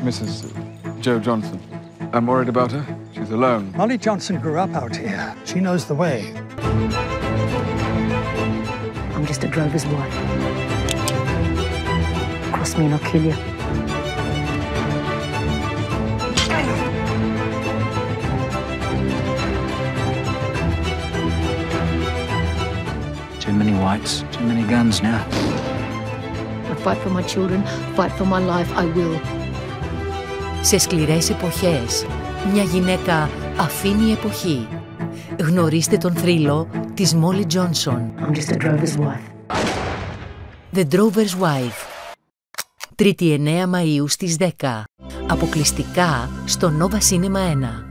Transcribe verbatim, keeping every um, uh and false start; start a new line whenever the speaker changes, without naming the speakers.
Missus Joe Johnson. I'm worried about her. She's alone.
Molly Johnson grew up out here. She knows the way.
I'm just a drover's wife. Cross me and I'll kill you.
Too many whites, too many guns now.
I fight for my children, fight for my life, I will.
Σε σκληρές εποχές, μια γυναίκα αφήνει εποχή. Γνωρίστε τον θρύλο της Μόλι Τζόνσον.
I'm just a drover's wife.
The Drover's Wife. Τρίτη εννέα Μαΐου στις δέκα. Αποκλειστικά στο Novacinema ένα.